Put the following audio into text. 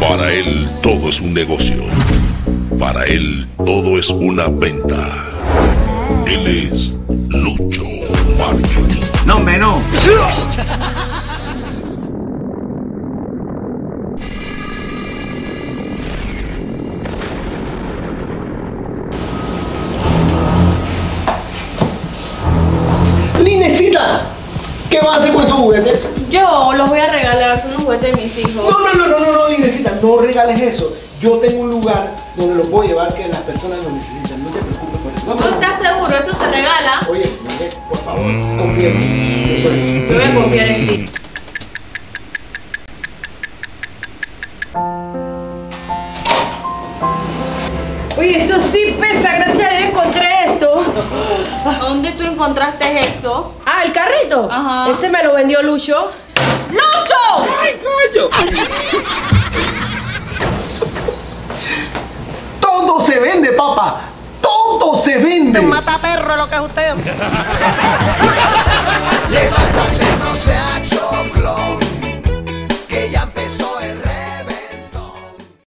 Para él todo es un negocio. Para él todo es una venta. Él es Lucho Marketing. No, hombre, no. ¡Linecita! ¿Qué vas a hacer con esos juguetes? Yo los voy a regalar, son los juguetes de mis hijos. No, Linecita, no regales eso. Yo tengo un lugar donde los puedo llevar que las personas lo necesitan. No te preocupes por eso. ¿No estás seguro? ¿Eso se regala? Oye, por favor, confía en mí. Yo voy a confiar en ti. Oye, esto sí pesa, gracias a Dios encontré esto. ¿Dónde tú encontraste eso? Ah, el carrito. Ajá. Ese me lo vendió Lucho. ¡Lucho! ¡Ay, coño! Todo se vende, papá. Todo se vende. Mata perro lo que es usted.